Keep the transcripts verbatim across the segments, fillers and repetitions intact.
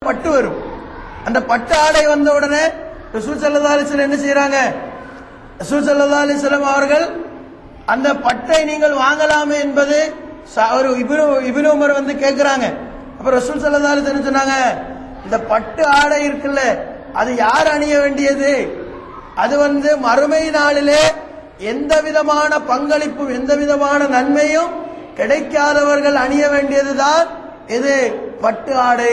பட்டு வரும். அந்த பட்டு ஆடை வந்த உடனே ரசூல் ஸல்லல்லாஹு அலைஹி வஸல்லம் என்ன செய்யறாங்க? ரசூல் ஸல்லல்லாஹு அலைஹி வஸல்லம் அவர்கள் அந்த பட்டை நீங்கள் வாங்கலாமே என்பது ஒரு இப்னு இப்னு உமர் வந்து கேட்கிறாங்க. அப்ப ரசூல் ஸல்லல்லாஹு அலைஹி வஸல்லம் சொன்னாங்க, இந்த பட்டு ஆடை இருக்குல்ல, அது யார் அணிய வேண்டியது? அது வந்து மறுமை நாளிலே எந்த விதமான பங்களிப்பும் எந்த விதமான நன்மையும் கிடைக்காதவர்கள் அணிய வேண்டியதுதான் இது பட்டு ஆடை.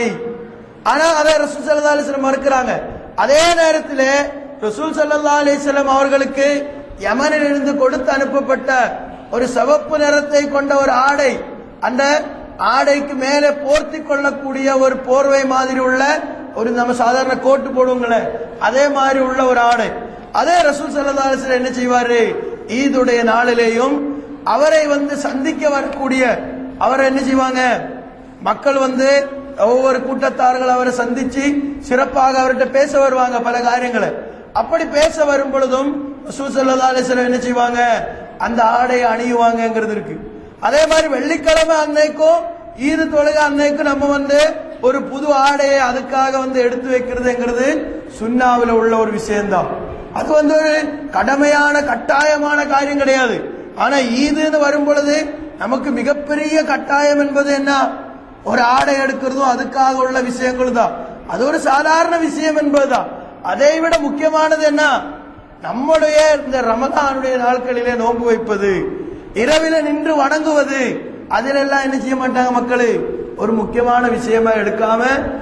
ஆனா அதை ரசூல் ஸல்லல்லாஹு அலைஹி வஸல்லம் மறுக்கிறாங்க. அதே நேரத்தில் ரசூல் ஸல்லல்லாஹு அலைஹி வஸல்லம் அவர்களுக்கு யமனில் இருந்து கொடுத்து அனுப்பப்பட்ட ஒரு சிவப்பு நிறத்தை கொண்ட ஒரு ஆடை, அந்த ஆடைக்கு மேலே போர்த்தி கொள்ளக்கூடிய ஒரு போர்வை மாதிரி உள்ள ஒரு நம்ம சாதாரண கோட்டு போடுவோங்களே அதே மாதிரி உள்ள ஒரு ஆடை, அதே ரசூல் ஸல்லல்லாஹு அலைஹி வஸல்லம் என்ன செய்வாரு? ஈதுடைய நாளிலேயும் அவரை வந்து சந்திக்க வரக்கூடிய அவரை என்ன செய்வாங்க? மக்கள் வந்து ஒவ்வொரு கூட்டத்தார்கள் அவரை சந்திச்சு சிறப்பாக அவர்கிட்ட பேச வருவாங்க பல காரியங்களை. அப்படி பேச வரும் பொழுதும் ரசூல் ஸல்லல்லாஹு அலைஹி வஸல்லம் என்ன செய்வாங்க? அந்த ஆடையை அணியுவாங்கிறது இருக்கு. அதே மாதிரி வெள்ளிக்கிழமை அன்னைக்கும் ஈது தொழுகை அன்னைக்கும் நம்ம வந்து ஒரு புது ஆடையை அதுக்காக வந்து எடுத்து வைக்கிறதுங்கிறது சுன்னாவில் உள்ள ஒரு விஷயம்தான். அது வந்து ஒரு கடமையான கட்டாயமான காரியம் கிடையாது. ஆனா ஈதுன்னு வரும் பொழுது நமக்கு மிகப்பெரிய கட்டாயம் என்பது என்ன? ஒரு ஆடை எடுக்கிறதும் அதுக்காக உள்ள விஷயங்கள் தான். அது ஒரு சாதாரண விஷயம் என்பதுதான். அதை விட முக்கியமானது என்ன? நம்முடைய இந்த ரமலானுடைய நாட்களிலே நோன்பு வைப்பது, இரவில நின்று வணங்குவது, அதிலெல்லாம் என்ன செய்ய மாட்டாங்க மக்கள்? ஒரு முக்கியமான விஷயமா எடுக்காம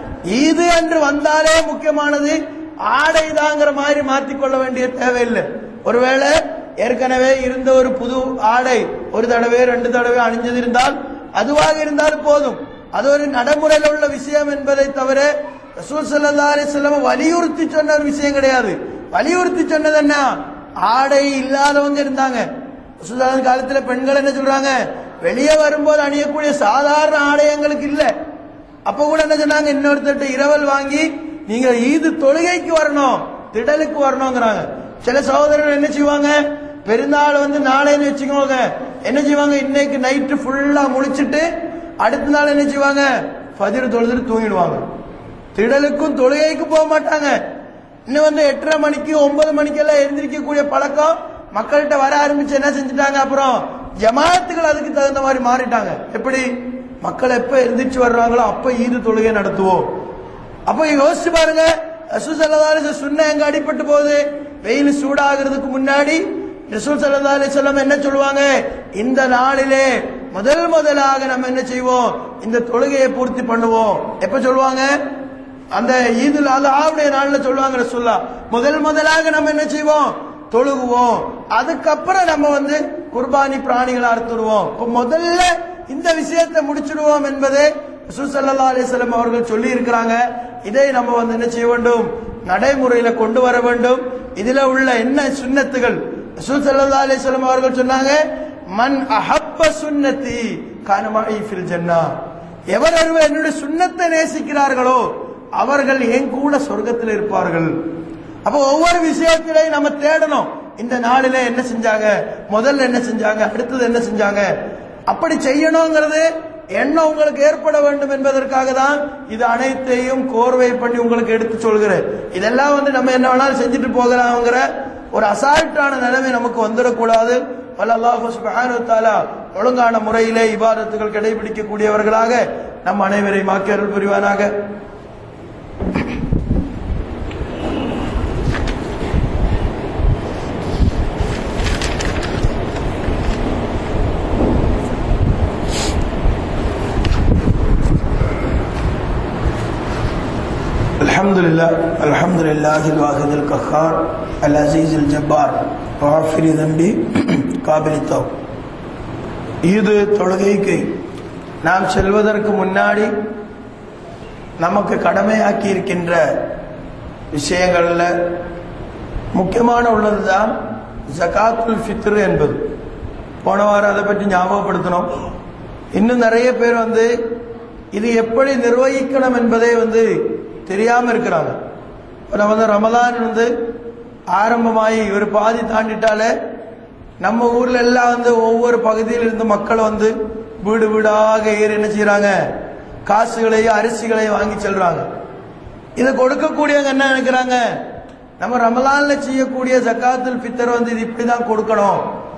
ஈது என்று வந்தாலே முக்கியமானது ஆடை தாங்கிற மாதிரி மாற்றிக்கொள்ள வேண்டிய தேவையில்லை. ஒருவேளை ஏற்கனவே இருந்த ஒரு புது ஆடை ஒரு தடவை ரெண்டு தடவை அணிஞ்சது இருந்தால் அதுவாக இருந்தால் போதும். அது ஒரு நடைமுறையில் உள்ள விஷயம் என்பதை தவிர ரசூல் ஸல்லல்லாஹு அலைஹி வஸல்லம் வலியுறுத்தி சொன்ன ஒரு விஷயம் கிடையாது. வலியுறுத்தி சொன்னது என்ன? ஆடை இல்லாதவங்க இருந்தாங்க ரசூலுல்லாஹ் காலத்தில். பெண்கள் என்ன சொல்றாங்க? வெளியே வரும்போது அணியக்கூடிய சாதாரண ஆடை எங்களுக்கு இல்லை. அப்ப கூட என்ன சொன்னாங்க? இன்னொருத்தட்ட இரவல் வாங்கி நீங்க ஈது தொழுகைக்கு வரணும், திடலுக்கு வரணுங்கிறாங்க. சில சகோதரர்கள் என்ன செய்வாங்க? பெருநாள் வந்து நாளைன்னு வச்சுக்கோங்க, என்ன செய்வாங்க? இன்னைக்கு நைட்டு ஃபுல்லா முழிச்சிட்டு அடுத்த நாள் என்ன செய்வாங்க? ஃபஜ்ர் தொழுதுட்டு தூங்கிடுவாங்க. திடலுக்கும் தொழுகைக்கும் போக மாட்டாங்க. இன்னும் வந்து எட்டரை மணிக்கு ஒன்பது மணிக்கெல்லாம் எழுந்திருக்கக்கூடிய பழக்கம் மக்கள்கிட்ட வர ஆரம்பிச்சு என்ன செஞ்சுட்டாங்க? அப்புறம் ஜமாத்துகள் அதுக்கு தகுந்த மாதிரி மாறிட்டாங்க. எப்படி? மக்கள் எப்ப எழுந்திரிச்சு வர்றாங்களோ அப்ப ஈது தொழுகை நடத்துவோம். அப்ப யோசிச்சு பாருங்க, ரசூல் ஸல்லல்லாஹு அலைஹி வஸல்லம் சுன்னா எங்க அடிபட்டு போகுது? வெயில் சூடாகிறதுக்கு முன்னாடி ரசூல் ஸல்லல்லாஹு அலைஹி வஸல்லம் என்ன சொல்லுவாங்க? இந்த நாளிலே முதல் முதலாக நம்ம என்ன செய்வோம்? இந்த தொழுகையை பூர்த்தி பண்ணுவோம். எப்ப சொல்லுவாங்க? அந்த ஈதுல் அத்ஹாவுடைய நாள்ல சொல்லுவாங்க ரசூலுல்லாஹ், முதல் முதலாக நம்ம என்ன செய்வோம்? தொழுகுவோம். அதுக்கப்புறம் நம்ம வந்து குர்பானி பிராணிகளை அறுத்துடுவோம். முதல்ல இந்த விஷயத்தை முடிச்சிடுவோம் என்பதை ரசூல் ஸல்லல்லாஹு அலைஹி வஸல்லம் அவர்கள் சொல்லி இருக்கிறாங்க. இதை நம்ம வந்து என்ன செய்ய வேண்டும்? நடைமுறையில கொண்டு வர வேண்டும். இதுல உள்ள என்ன சுன்னத்துகள்? ரசூல் ஸல்லல்லாஹு அலைஹி வஸல்லம் அவர்கள் சொன்னாங்க, மன் அஹப்ப சுன்னதி கான மஇ ஃபில் ஜன்னah. எவர் ஒருவர் என்னுடைய சுன்னத்தை நேசிக்கிறார்களோ அவர்கள் என் கூட சொர்க்கத்தில் இருப்பார்கள். அப்ப ஒவ்வொரு விஷயத்திலையும் நம்ம தேடணும். இந்த நாளில என்ன செஞ்சாங்க, முதல்ல என்ன செஞ்சாங்க, அடுத்தது என்ன செஞ்சாங்க, அப்படி செய்யணுங்கிறது எண்ணம் உங்களுக்கு ஏற்பட வேண்டும் என்பதற்காக தான் இது அனைத்தையும் கோர்வை பண்ணி உங்களுக்கு எடுத்து சொல்கிறேன். இதெல்லாம் வந்து நம்ம என்ன வேணாலும் செஞ்சுட்டு போகலாம்ங்கிற ஒரு அசால்ட்டான நிலைமை நமக்கு வந்துடக்கூடாது. அல்லாஹ் சுப்ஹானஹு வ தஆலா ஒழுங்கான முறையிலே இபாதத்துகள் கடைபிடிக்கக்கூடியவர்களாக நம் அனைவரையும் ஆக்கி அருள் புரிவானாக. அல்ஹம்துலில்லாஹ் அல்ஹம்துலில்லாஹில் வாஹிதில் கஹ்ஹார் அல் அஸீஸில் ஜப்பார் வாஃபிரி தம்பி காபிலித் தௌப். ஈது தொழுகைக்கு நாம் செல்வதற்கு முன்னாடி நமக்கு கடமையாக்கி இருக்கின்ற விஷயங்கள்ல முக்கியமான உள்ளதுதான் ஜகாத்துல் ஃபித்ர் என்பது. போன வாரம் அதை பற்றி ஞாபகப்படுத்தணும். இன்னும் நிறைய பேர் வந்து இது எப்படி நிர்வகிக்கணும் என்பதை வந்து தெரியாம இருக்கிறாங்க. நம்ம வந்து ரமலான் வந்து ஆரம்பமாகி ஒரு பாதி தாண்டிட்டாலே நம்ம ஊர்ல எல்லாம் வந்து ஒவ்வொரு பகுதியில் இருந்து மக்கள் வந்து வீடு வீடாக ஏறி என்ன செய்யறாங்க, காசுகளையும் அரிசிகளையும் வாங்கி செல்றாங்க. இதை கொடுக்கக்கூடியவங்க என்ன நினைக்கிறாங்க, நம்ம ரமலான்ல செய்யக்கூடிய ஜக்காத்துல் ஃபித்ர் வந்து இது இப்படிதான் கொடுக்கணும்.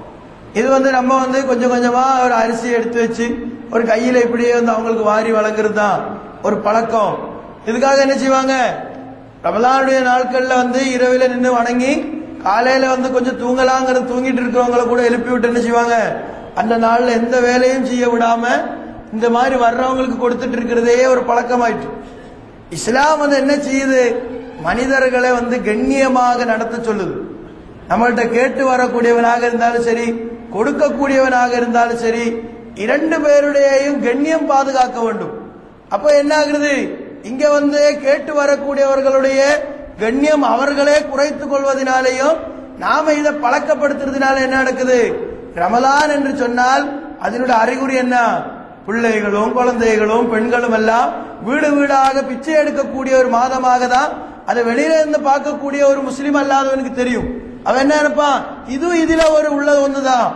இது வந்து நம்ம வந்து கொஞ்சம் கொஞ்சமா ஒரு அரிசி எடுத்து வச்சு ஒரு கையில இப்படியே வந்து அவங்களுக்கு வாரி வழங்குறது தான் ஒரு பழக்கம். இதுக்காக என்ன செய்வாங்க, ரமலானுடைய நாட்கள்ல வந்து இரவில நின்று வணங்கி காலையில வந்து கொஞ்சம் தூங்கலாங்கிறது தூங்கிட்டு இருக்கிறவங்களை கூட எழுப்பி விட்டு என்ன செய்வாங்க, அந்த நாள்ல எந்த வேலையும் செய்ய விடாம இந்த மாதிரி வர்றவங்களுக்கு கொடுத்துட்டு இருக்கிறதே ஒரு பழக்கமாயிட்டு. இஸ்லாம் வந்து என்ன செய்யுது, மனிதர்களை வந்து கண்ணியமாக நடத்த சொல்லுது. நம்மள்கிட்ட கேட்டு வரக்கூடியவனாக இருந்தாலும் சரி, கொடுக்கக்கூடியவனாக இருந்தாலும் சரி, இரண்டு பேருடையும் கண்ணியம் பாதுகாக்க வேண்டும். அப்ப என்ன ஆகுது, இங்க வந்து கேட்டு வரக்கூடியவர்களுடைய கண்ணியம் அவர்களே குறைத்துக் கொள்வதனாலேயும் நாம இதை பழக்கப்படுத்துறதுனால என்ன நடக்குது, ரமலான் என்று சொன்னால் அதனுடைய அறிகுறி என்ன, பிள்ளைகளும் குழந்தைகளும் பெண்களும் எல்லாம் வீடு வீடாக பிச்சை எடுக்கக்கூடிய ஒரு மாதமாக தான் அதை வெளியில இருந்து பார்க்கக்கூடிய ஒரு முஸ்லீம் அல்லாதவனுக்கு தெரியும். அவன் என்ன நினைப்பான், இது இதுல ஒரு உள்ளது ஒண்ணுதான்.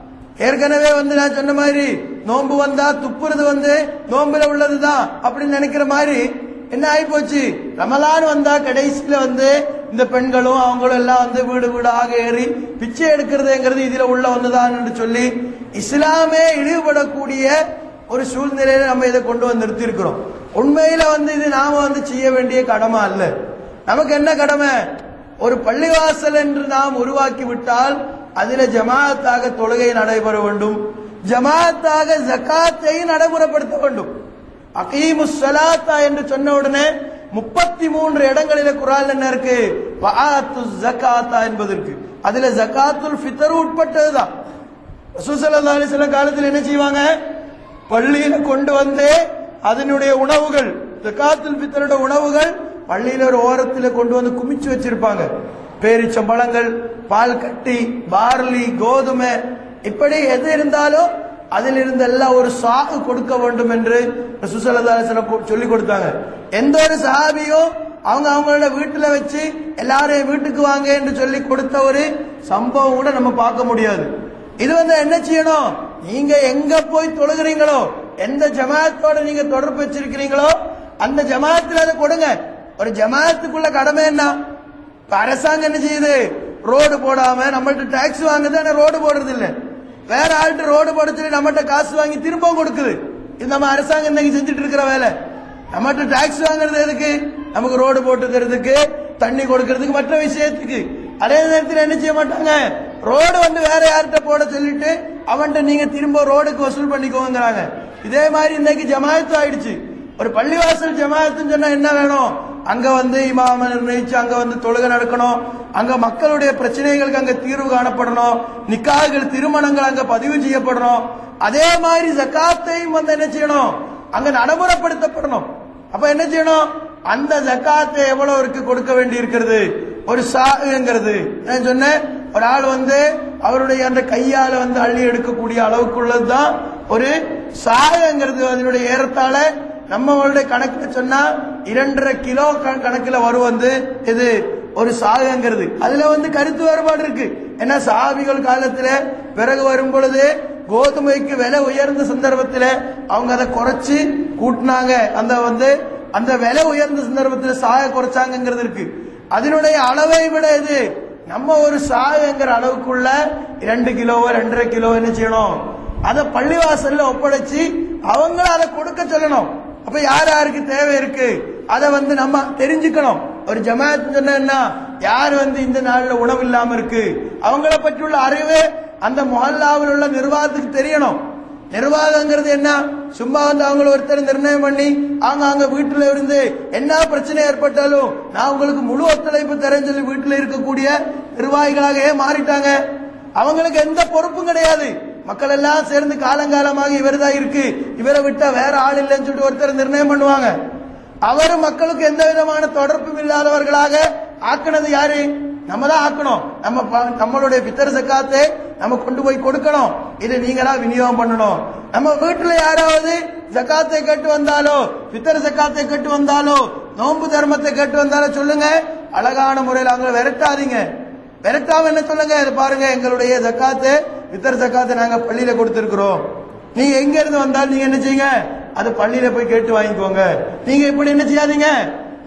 ஏற்கனவே வந்து நான் சொன்ன மாதிரி நோன்பு வந்தா துப்புறது வந்து நோம்புல உள்ளதுதான் அப்படின்னு நினைக்கிற மாதிரி என்ன ஆகி போச்சு, ரமலான் வந்தா கடைசியில வந்து இந்த பெண்களும் அவங்களும் எல்லாம் வந்து வீடு வீடாக ஏறி பிச்சை எடுக்கிறதுங்கிறது இதுல உள்ள ஒண்ணுதான் என்று சொல்லி இஸ்லாமே இழிவுபடக்கூடிய ஒரு சூழ்நிலையில நம்ம இதை கொண்டு வந்து நிறுத்தி இருக்கிறோம். உண்மையில வந்து இது நாம வந்து செய்ய வேண்டிய கடமை அல்ல. நமக்கு என்ன கடமை, ஒரு பள்ளிவாசல் என்று நாம் உருவாக்கி விட்டால் அதில ஜமாத்தாக தொழுகை நடைபெற வேண்டும், ஜமாத்தாக ஜகாத்தை நடைமுறைப்படுத்த வேண்டும். அகீமுஸ் ஸலாத்தா என்று சொன்ன உடனே முப்பத்தி மூன்று இடங்களில குர்ஆன்ல என்ன இருக்கு, வஆத்துஸ் ஜகாத்தா என்பதற்கு. அதுல ஜகாத்துல் ஃபித்ர் உட்பட்டதுதான். ரசூல் ஸல்லல்லாஹு அலைஹி வஸல்லம் காலத்தில் என்ன செய்வாங்க, பள்ளியில கொண்டு வந்து அதனுடைய உணவுகள், ஜகாத்துல் ஃபித்ரோட உணவுகள் பள்ளியில ஒரு ஓரத்தில் கொண்டு வந்து குமிச்சு வச்சிருப்பாங்க. பேரிச்சம்பழங்கள், பால் கட்டி, பார்லி, கோதுமை, இப்படி எது இருந்தாலும் அதில் இருந்து எல்லாம் ஒரு சாகு கொடுக்க வேண்டும் என்று ரசூல் ஸல்லல்லாஹு அலைஹி வஸல்லம் சொல்லி கொடுத்தாங்க. எந்த ஒரு சஹாபியும் அவங்க அவங்களோட வீட்டுல வச்சு எல்லாரையும் வீட்டுக்கு வாங்க என்று சொல்லி கொடுத்த ஒரு சம்பவம் கூட நம்ம பார்க்க முடியாது. இது வந்து என்ன செய்யணும், நீங்க எங்க போய் தொழுகிறீங்களோ, எந்த ஜமாத்தோட நீங்க தொடர்பு வச்சிருக்கிறீங்களோ அந்த ஜமாத்துல அதை கொடுங்க. ஒரு ஜமாத்துக்குள்ள கடமை என்ன, அரசாங்கம் என்ன செய்யுது, ரோடு போடாம நம்மள்ட்ட டாக்ஸ் வாங்குது, ஆனா ரோடு போடுறது இல்ல. வேற ஆள்கிட்ட ரோடு போட சொல்லி நம்மகிட்ட காசு வாங்கி திரும்பவும் கொடுக்குது. இது நம்ம அரசாங்கம் இன்னைக்கு செஞ்சுட்டு இருக்கிற வேலை. நம்மகிட்ட டாக்ஸ் வாங்குறது எதுக்கு, நமக்கு ரோடு போட்டு தரதுக்கு, தண்ணி கொடுக்கறதுக்கு, மற்ற விஷயத்துக்கு. அதே நேரத்தில் என்ன செய்ய மாட்டாங்க, ரோடு வந்து வேற யார்கிட்ட போட சொல்லிட்டு அவன்கிட்ட நீங்க திரும்ப ரோடுக்கு வசூல் பண்ணிக்கோங்கிறாங்க. இதே மாதிரி இன்னைக்கு ஜமாயத்து ஆயிடுச்சு. ஒரு பள்ளிவாசல் ஜமாயத்துன்னு சொன்னா என்ன வேணும், அங்க வந்து இமாம நிர்ணயிச்சு அங்க வந்து தொழுகை நடக்கணும், அங்க மக்களுடைய பிரச்சனைகளுக்கு அங்க தீர்வு காணப்படணும், நிக்காஹ்கள் திருமணங்கள் அங்க பதிவு செய்யப்படணும். அதே மாதிரி ஜகாத்தையும் வந்து என்ன செய்யணும், அங்க நடைமுறைப்படுத்தப்படணும். அப்ப என்ன செய்யணும், அந்த ஜகாத்தை எவ்வளவுக்கு கொடுக்க வேண்டி இருக்கிறது, ஒரு சாகுங்கிறது நான் சொன்னேன், ஒரு ஆள் வந்து அவருடைய அந்த கையால வந்து அள்ளி எடுக்கக்கூடிய அளவுக்குள்ளதுதான் ஒரு சாகுங்கிறது. அதனுடைய ஏறத்தாழ நம்மளுடைய கணக்குல சொன்னா இரண்டரை கிலோ கணக்குல வரும் வந்து இது ஒரு சாகுங்கிறது. அதுல வந்து கருத்து வேறுபாடு இருக்கு. ஏன்னா சஹாபிகள் காலத்துல பிறகு வரும் பொழுது கோதுமைக்கு விலை உயர்ந்த சந்தர்ப்பத்தில் அவங்க அதை குறைச்சு கூட்டினாங்க. அந்த வந்து அந்த விலை உயர்ந்த சந்தர்ப்பத்தில் சாய குறைச்சாங்கிறது இருக்கு. அதனுடைய அளவை விட இது நம்ம ஒரு சாகுங்கிற அளவுக்குள்ள இரண்டு கிலோவோ ரெண்டரை கிலோ என்ன செய்யணும், அதை பள்ளிவாசல்ல ஒப்படைச்சு அவங்கள அதை கொடுக்க சொல்லணும். அப்ப யார் யாருக்கு தேவை இருக்கு அதை வந்து நம்ம தெரிஞ்சுக்கணும். ஒரு ஜமாத் சொன்னா யார் வந்து இந்த நாள்ல உணவு இல்லாம இருக்கு அவங்கள பற்றியுள்ள அறிவு அந்த முஹல்லாவில் உள்ள நிர்வாகத்துக்கு தெரியணும். நிர்வாகங்கிறது என்ன, சும்மா வந்து அவங்கள ஒருத்தர் நிர்ணயம் பண்ணி அவங்க அங்க வீட்டுல இருந்து என்ன பிரச்சனை ஏற்பட்டாலும் நான் உங்களுக்கு முழு ஒத்துழைப்பு தரேன்னு சொல்லி வீட்டுல இருக்கக்கூடிய நிர்வாகிகளாக ஏன் மாறிட்டாங்க. அவங்களுக்கு எந்த பொறுப்பும் கிடையாது. மக்கள் எல்லாம் சேர்ந்து காலங்காலமாக இவர் தான் இருக்கு, இவரை விட்டா வேற ஆள் இல்லைன்னு சொல்லிட்டு ஒருத்தர் நிர்ணயம் பண்ணுவாங்க. அவர் மக்களுக்கு எந்த விதமான தொடர்பும் இல்லாதவர்களாக ஆக்கினது யாரு, நம்ம தான் ஆக்கணும். நம்ம நம்மளுடைய பித்தர் ஜக்காத்தை நம்ம கொண்டு போய் கொடுக்கணும். இதை நீங்க தான் விநியோகம் பண்ணணும். நம்ம வீட்டுல யாராவது ஜக்காத்தை கேட்டு வந்தாலோ பித்தர் ஜக்காத்தை கேட்டு வந்தாலோ நோன்பு தர்மத்தை கேட்டு வந்தாலோ சொல்லுங்க, அழகான முறையில் அவங்க விரட்டாதீங்க. விரட்டாம என்ன சொல்லுங்க, இது பாருங்க எங்களுடைய ஜக்காத்து பித்தர் ஜக்காத்தை நாங்க பள்ளியில கொடுத்திருக்கிறோம், நீங்க எங்க இருந்து வந்தாலும் நீங்க என்ன செய்யுங்க அது பள்ளியில போய் கேட்டு வாங்கிக்கோங்க. நீங்க இப்படி என்ன செய்யாதீங்க,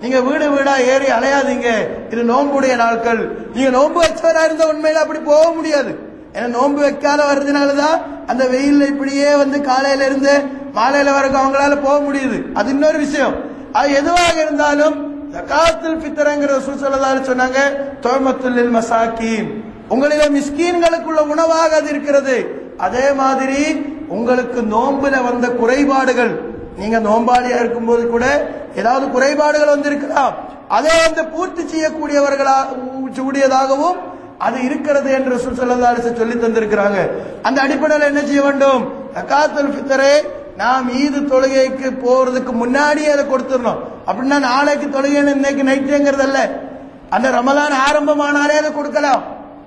நீங்க வீடு வீடா ஏறி அலையாதீங்க, இது நோன்புடைய நாட்கள். நீங்க நோன்பு வச்சவரா இருந்த உண்மையில அப்படி போக முடியாது. ஏன்னா நோன்பு வைக்காத வர்றதுனாலதான் அந்த வெயில்ல இப்படியே வந்து காலையில இருந்து மாலையில வரைக்கும் அவங்களால போக முடியுது. அது இன்னொரு விஷயம். அது எதுவாக இருந்தாலும் ஜகாத்துல் ஃபித்ர்ங்கிற ரசூல் ஸல்லல்லாஹு அலைஹி சொன்னாங்க, துஅமத்துல் லில் மசாகீன், உங்களில மிஸ்கீன்களுக்குள்ள உணவாக அது இருக்கிறது. அதே மாதிரி உங்களுக்கு நோன்புல வந்த குறைபாடுகள், நீங்க நோம்பாளியா இருக்கும்போது கூட ஏதாவது குறைபாடுகள் வந்து இருக்கலாம், அதை வந்து பூர்த்தி செய்யக்கூடியவர்களா கூடியதாகவும் அது இருக்கிறது என்று ரசூல் ஸல்லல்லாஹு அலைஹி சொல்லி தந்திருக்கிறாங்க. அந்த அடிப்படையில் என்ன செய்ய வேண்டும்? ஜகாத்துல் ஃபித்ரை நாம் ஈது தொழுகைக்கு போறதுக்கு முன்னாடியே அதை கொடுத்துடணும். அப்படின்னா நாளைக்கு தொழுகைன்னு இன்னைக்கு நைட்டுங்கிறது அல்ல, அந்த ரமலான் ஆரம்பமானாலே அதை கொடுக்கலாம்.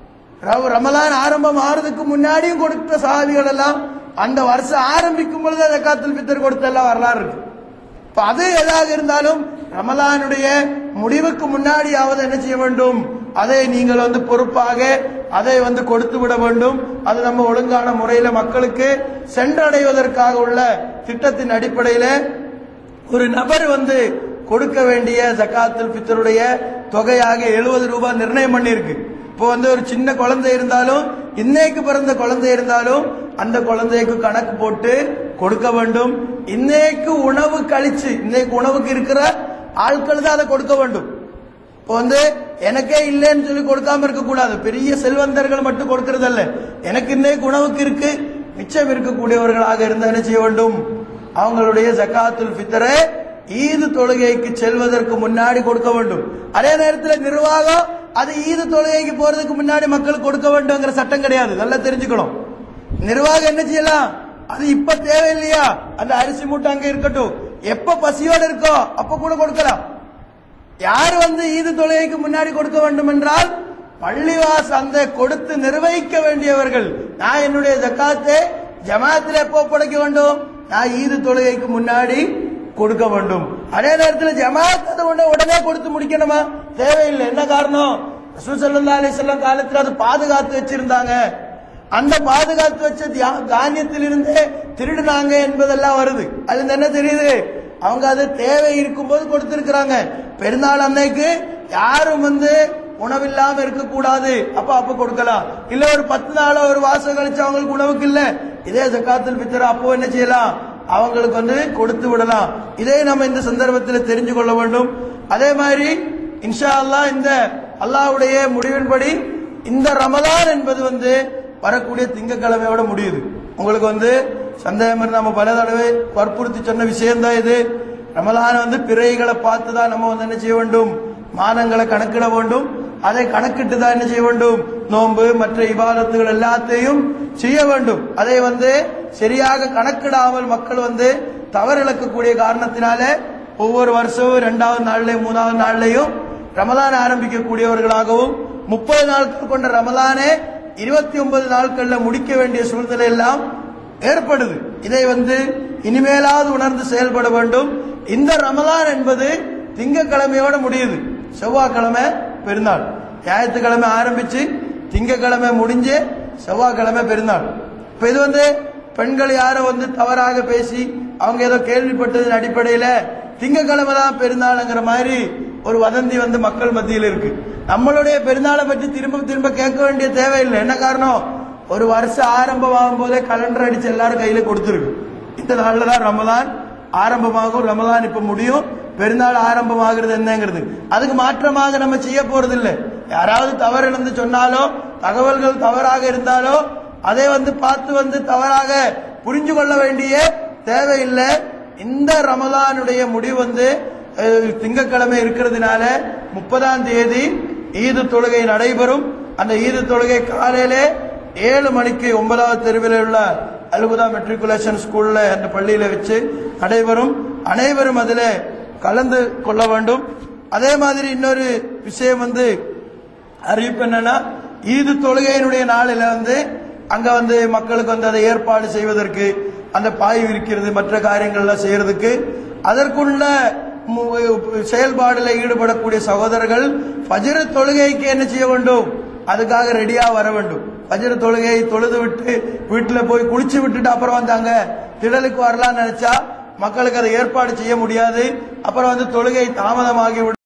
ரமலான் ஆரம்பம் ஆறதுக்கு முன்னாடியும் கொடுத்த சஹாபிகள் எல்லாம் அந்த வருஷம் ஆரம்பிக்கும் பொழுது ஜகாத்துல் ஃபித்ர் கொடுத்த எல்லாம் வரலாறு இருக்கு. இப்ப அது எதாக இருந்தாலும் ரமலானுடைய முடிவுக்கு முன்னாடியாவது என்ன செய்ய வேண்டும்? அதை நீங்கள் வந்து பொறுப்பாக அதை வந்து கொடுத்து விட வேண்டும். அது நம்ம ஒழுங்கான முறையில மக்களுக்கு சென்றடைவதற்காக உள்ள திட்டத்தின் அடிப்படையில் ஒரு நபர் வந்து கொடுக்க வேண்டிய ஜகாத்துல் ஃபித்ருடைய தொகையாக எழுபது ரூபாய் நிர்ணயம் பண்ணியிருக்கு. இப்போ வந்து ஒரு சின்ன குழந்தை இருந்தாலும், இன்னைக்கு பிறந்த குழந்தை இருந்தாலும் அந்த குழந்தைக்கு கணக்கு போட்டு கொடுக்க வேண்டும். இன்னைக்கு உணவு கழிச்சு இன்னைக்கு உணவுக்கு இருக்கிற ஆட்கள் தான் அதை கொடுக்க வேண்டும். இப்போ வந்து எனக்கே இல்லைன்னு சொல்லி கொடுக்காம இருக்க கூடாது. பெரிய செல்வந்தர்கள் மட்டும் கொடுக்கறது அல்ல, எனக்கு இன்னைக்கு உணவுக்கு இருக்கு மிச்சம் இருக்கக்கூடியவர்களாக இருந்தா என்ன செய்ய வேண்டும்? அவங்களுடைய ஜகாத்துல் ஃபித்ரை ஈது தொழுகைக்கு செல்வதற்கு முன்னாடி கொடுக்க வேண்டும். அதே நேரத்தில் நிர்வாகம் அது ஈது தொழுகைக்கு போறதுக்கு முன்னாடி மக்களுக்கு கொடுக்க வேண்டும்ங்கிற சட்டம் கிடையாது. நல்லா தெரிஞ்சுக்கணும். நிர்வாகம் என்ன செய்யலாம்? அது இப்ப தேவையில்லையா, அந்த அரிசி மூட்டை அங்க இருக்கட்டும், எப்ப பசியோட இருக்கோ அப்ப கூட கொடுக்கலாம். யார் வந்து ஈது தொழுகைக்கு முன்னாடி கொடுக்க வேண்டும் என்றால் பள்ளிவாச அந்த கொடுத்து நிர்வகிக்க வேண்டியவர்கள். நான் என்னுடைய ஜக்காத்தை ஜமாத்தில் எப்போ படைக்க வேண்டும்? நான் ஈது தொழுகைக்கு முன்னாடி கொடுக்க வேண்டும். அதே நேரத்தில் ஜமாத் அதை உடனே கொடுத்து முடிக்கணுமா? தேவையில்லை. என்ன காரணம்? ரசூல் ஸல்லல்லாஹு அலைஹி வஸல்லம் காலத்தில் அது பாதுகாத்து வச்சிருந்தாங்க. அந்த பாதுகாத்து வச்ச தானியத்தில் இருந்து திருடுனாங்க என்பதெல்லாம் வருது. அது என்ன தெரியுது? அவங்க அது தேவை இருக்கும் போது கொடுத்திருக்கிறாங்க. பெருநாள் அன்னைக்கு யாரும் வந்து உணவில்லாம இருக்கக்கூடாது, அப்ப அப்ப கொடுக்கலாம். இல்ல ஒரு பத்து நாள ஒரு வாசம் கழிச்சு அவங்களுக்கு உணவுக்கு இல்ல, இதே ஜகாத்துல் ஃபித்ர் அப்போ என்ன செய்யலாம்? அவங்களுக்கு வந்து கொடுத்து விடலாம். இதே நம்ம இந்த சந்தர்ப்பத்தில் தெரிஞ்சு கொள்ள வேண்டும். அதே மாதிரி இன்ஷா அல்லாஹ் இந்த அல்லாஹ்வுடைய முடிவின்படி இந்த ரமலான் என்பது வந்து வரக்கூடிய திங்கக்கிழமையோட முடியுது. உங்களுக்கு வந்து சந்தேகம் இருந்தா நம்ம பல தடவை வற்புறுத்தி சொன்ன விஷயம்தான் இது. ரமலான வந்து பிறைகளை பார்த்து தான் நம்ம வந்து என்ன செய்ய வேண்டும்? மாதங்களை கணக்கிட வேண்டும். அதை கணக்கிட்டு தான் என்ன செய்ய வேண்டும்? நோன்பு மற்ற இபாதத்துகள் எல்லாத்தையும் செய்ய வேண்டும். அதை வந்து சரியாக கணக்கிடாமல் மக்கள் வந்து தவறிழக்கக்கூடிய காரணத்தினால ஒவ்வொரு வருஷமும் இரண்டாவது நாள்லயும் மூணாவது நாள்லயும் ரமலான் ஆரம்பிக்கக்கூடியவர்களாகவும் முப்பது நாட்கள் கொண்ட ரமலானே இருபத்தி ஒன்பது நாட்கள்ல முடிக்க வேண்டிய சூழ்நிலை எல்லாம் ஏற்படுது. இதை வந்து இனிமேலாவது உணர்ந்து செயல்பட வேண்டும். இந்த ரமலான் என்பது திங்கக்கிழமையோட முடியுது. செவ்வாய்க்கிழமை பெருநாள், ஞாயிற்றுக்கிழமை ஆரம்பிச்சு திங்கக்கிழமை முடிஞ்சு செவ்வாய்க்கிழமை பெருநாள். இப்ப இது வந்து பெண்கள் யாரோ வந்து தவறாக பேசி அவங்க ஏதோ கேள்விப்பட்டதன் அடிப்படையில திங்கக்கிழமை தான் பெருநாள்ங்கிற மாதிரி ஒரு வதந்தி வந்து மக்கள் மத்தியில் இருக்கு. நம்மளுடைய பெருநாளை பற்றி திரும்ப திரும்ப கேட்க வேண்டிய தேவையில்லை. என்ன காரணம்? ஒரு வருஷம் ஆரம்பமாகும் போதே கலண்டர் அடிச்சு எல்லாரும் கையில கொடுத்துருக்கு. இந்த நாள்ல தான் ரமலான் ஆரம்பமாகும், ரமலான் இப்ப முடியும், பெருநாள் ஆரம்பமாகிறது என்னங்கிறது. அதுக்கு மாற்றமாக நம்ம செய்ய போறது இல்லை. யாராவது தவறு இழந்து சொன்னாலோ தகவல்கள் தவறாக இருந்தாலோ அதை வந்து பார்த்து வந்து தவறாக புரிஞ்சு கொள்ள வேண்டிய தேவையில்லை. இந்த ரமலானுடைய முடிவு வந்து திங்கக்கிழமை இருக்கிறதுனால முப்பதாம் தேதி ஈது தொழுகை நடைபெறும். அந்த ஈது தொழுகை காலையிலே ஏழு மணிக்கு ஒன்பதாவது தெருவில் உள்ள அல்குதா மெட்ரிகுலேஷன் ஸ்கூல்ல அந்த பள்ளியில வச்சு நடைபெறும். அனைவரும் அதில் கலந்து கொள்ள வேண்டும். அதே மாதிரி இன்னொரு விஷயம் வந்து அறிவிப்பு என்னன்னா, ஈது தொழுகையினுடைய நாளில வந்து அங்க வந்து மக்களுக்கு வந்து அதை ஏற்பாடு செய்வதற்கு அந்த பாய் விரிக்கிறது மற்ற காரியங்கள்லாம் செய்யறதுக்கு அதற்குள்ள செயல்பாடுல ஈடுபடக்கூடிய சகோதரர்கள் ஃபஜ்ர் தொழுகைக்கு என்ன செய்ய வேண்டும்? அதுக்காக ரெடியா வர வேண்டும். ஃபஜ்ர் தொழுகையை தொழுது விட்டு வீட்டுல போய் குளிச்சு விட்டுட்டு அப்புறம் வந்தாங்க திடலுக்கு வரலாம்னு நினைச்சா மக்களுக்கு அதை ஏற்பாடு செய்ய முடியாது. அப்புறம் வந்து தொழுகை தாமதமாகிவிடும்.